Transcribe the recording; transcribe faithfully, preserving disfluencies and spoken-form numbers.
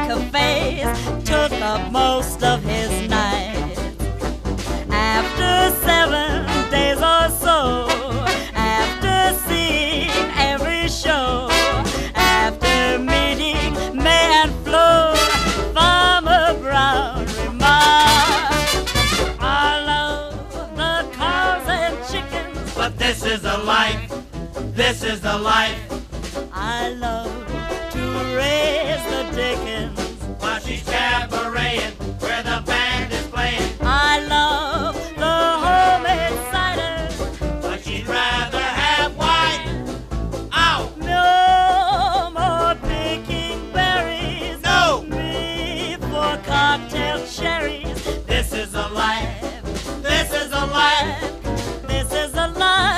cafes took up most of his night. After seven days or so, after seeing every show, after meeting May and Flo, Farmer Brown remarked, I love the cows and chickens, but this is the life, this is the life. I love to raise the dickens While she's cabareting where the band is playing. I love the homemade cider, But she'd rather have wine. Ow! no more picking berries, No! me for cocktail cherries. This is a life, this is a life. This is a life.